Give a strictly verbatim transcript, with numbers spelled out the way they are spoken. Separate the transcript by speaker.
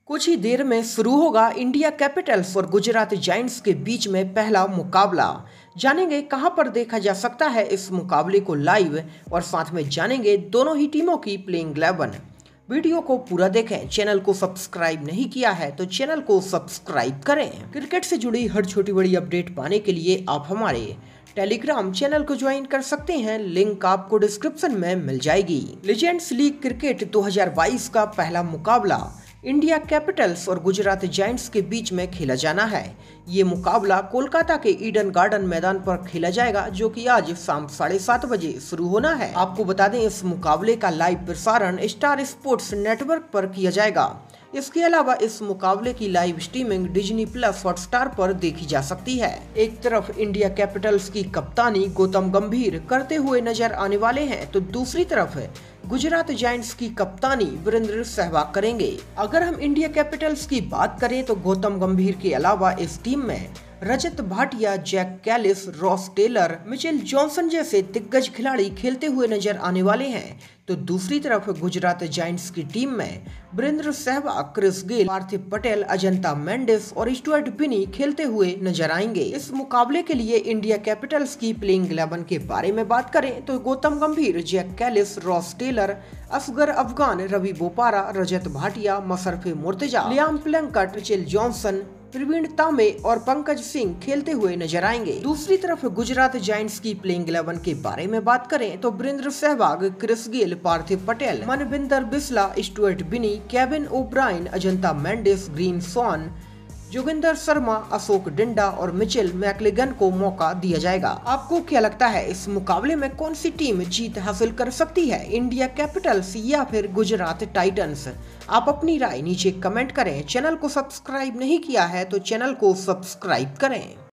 Speaker 1: कुछ ही देर में शुरू होगा इंडिया कैपिटल्स और गुजरात जायंट्स के बीच में पहला मुकाबला। जानेंगे कहां पर देखा जा सकता है इस मुकाबले को लाइव और साथ में जानेंगे दोनों ही टीमों की प्लेइंग इलेवन। वीडियो को पूरा देखें। चैनल को सब्सक्राइब नहीं किया है तो चैनल को सब्सक्राइब करें। क्रिकेट से जुड़ी हर छोटी बड़ी अपडेट पाने के लिए आप हमारे टेलीग्राम चैनल को ज्वाइन कर सकते हैं, लिंक आपको डिस्क्रिप्शन में मिल जाएगी। लीजेंड्स लीग क्रिकेट दो हज़ार बाईस का पहला मुकाबला इंडिया कैपिटल्स और गुजरात जायंट्स के बीच में खेला जाना है। ये मुकाबला कोलकाता के ईडन गार्डन मैदान पर खेला जाएगा, जो कि आज शाम साढ़े सात बजे शुरू होना है। आपको बता दें, इस मुकाबले का लाइव प्रसारण स्टार स्पोर्ट्स नेटवर्क पर किया जाएगा। इसके अलावा इस मुकाबले की live streaming Disney Plus Hotstar पर देखी जा सकती है। एक तरफ इंडिया कैपिटल्स की कप्तानी गौतम गंभीर करते हुए नजर आने वाले हैं, तो दूसरी तरफ गुजरात जायंट्स की कप्तानी वीरेंद्र सहवाग करेंगे। अगर हम इंडिया कैपिटल्स की बात करें तो गौतम गंभीर के अलावा इस टीम में Rajat Bhatia, Jack Kallis, Ross Taylor, Mitchell Johnson जैसे दिग्गज खिलाड़ी खेलते हुए नजर आने वाले हैं। तो दूसरी तरफ गुजरात जायंट्स की टीम में वीरेंद्र सहवाग, क्रिस गेल, पार्थिव पटेल, अजंता मेंडिस और स्टुअर्ट बिनी खेलते हुए नजर आएंगे। इस मुकाबले के लिए इंडिया कैपिटल्स की प्लेइंग इलेवन के बारे में बात करें तो Gautam Gambhir, Jack Kallis, Ross Taylor, Asghar Afghan, Ravi Bopara, Rajat Bhatia, Mashrafe Mortaza, Liam Plunkett, Mitchell Johnson, Praveen Tambe और पंकज सिंह खेलते हुए नजर आएंगे। दूसरी तरफ गुजरात जायंट्स की प्लेइंग इलेवन के बारे में बात करें तो Virender Sehwag, Chris Gayle, Parthiv Patel, Manvinder Bisla, Stuart Binny, Kevin O'Brien, Ajantha Mendis, Graeme Swann, Joginder Sharma, Ashok Dinda और मिचेल मैक्लेगन को मौका दिया जाएगा। आपको क्या लगता है, इस मुकाबले में कौन सी टीम जीत हासिल कर सकती है, इंडिया कैपिटल्स या फिर गुजरात टाइटंस? आप अपनी राय नीचे कमेंट करें। चैनल को सब्सक्राइब नहीं किया है तो चैनल को सब्सक्राइब करें।